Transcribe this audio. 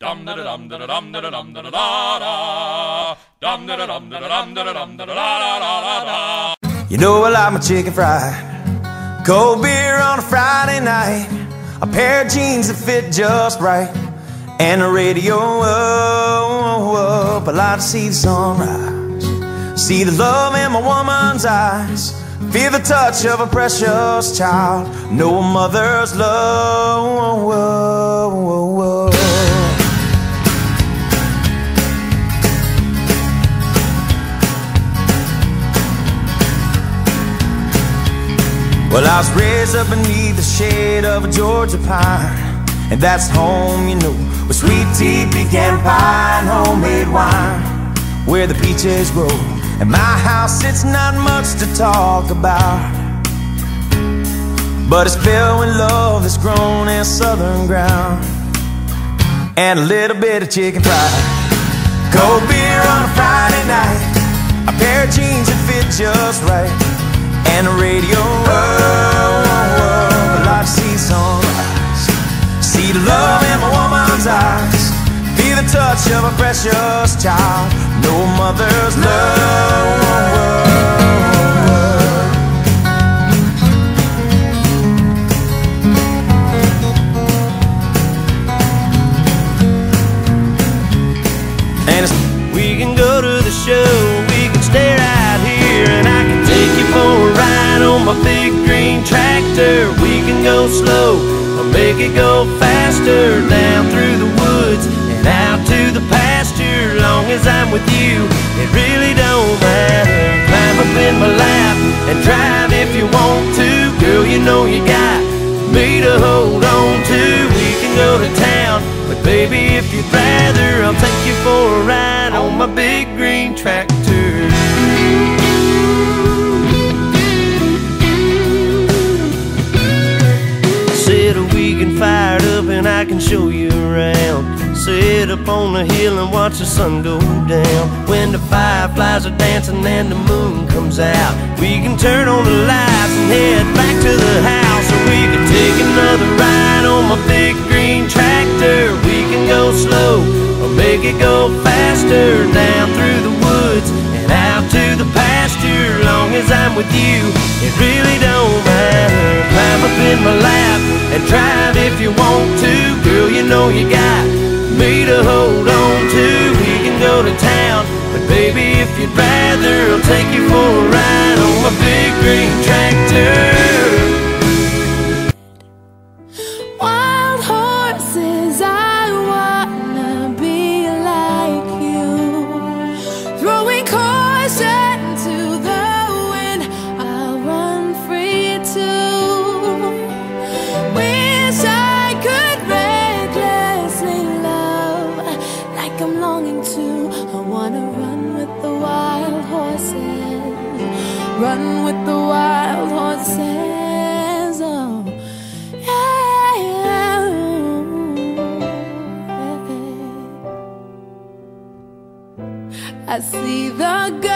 Dum da dum da dum da dum da da dum da dum da dum da dum da da. You know I like my chicken fried, cold beer on a Friday night, a pair of jeans that fit just right, and the radio up. I like to see the sunrise, see the love in my woman's eyes, feel the touch of a precious child, know a mother's love. Well, I was raised up beneath the shade of a Georgia pine, and that's home, you know, where sweet tea, pecan pie, and homemade wine, where the peaches grow. At my house, it's not much to talk about, but it's filled with love that's grown in southern ground, and a little bit of chicken fried, cold beer on a Friday night, a pair of jeans that fit just right, and the radio I like to see sunrise, see the love in my woman's eyes, feel the touch of a precious child, know a mother's love. And we can go to the show, we can stay right here, and I can take you for a ride on my big green tractor. We can go slow or make it go faster, down through the woods and out to the pasture. Long as I'm with you, it really don't matter. Climb up in my lap and drive if you want to. Girl, you know you got me to hold on to. We can go to town, but baby, if you'd rather, I'll take you for a ride on my big green tractor. We can fire it up and I can show you around. Sit up on the hill and watch the sun go down. When the fireflies are dancing and the moon comes out, we can turn on the lights and head back to the house. Or we can take another ride on my big green tractor. We can go slow or make it go faster, down through the woods and out to the pasture. Long as I'm with you, it really don't matter. Climb up in my lap and drive if you want to. Girl, you know you got me to hold on to. We can go to town, but baby, if you'd rather, I'll take you for a ride on my big green tractor. Wild horses, I wanna be like you, throwing caution to the wind, I'll run free too. Wish I could recklessly love like I'm longing to. I wanna run with the wild horses, run with the wild horses. Oh, yeah, yeah. I see the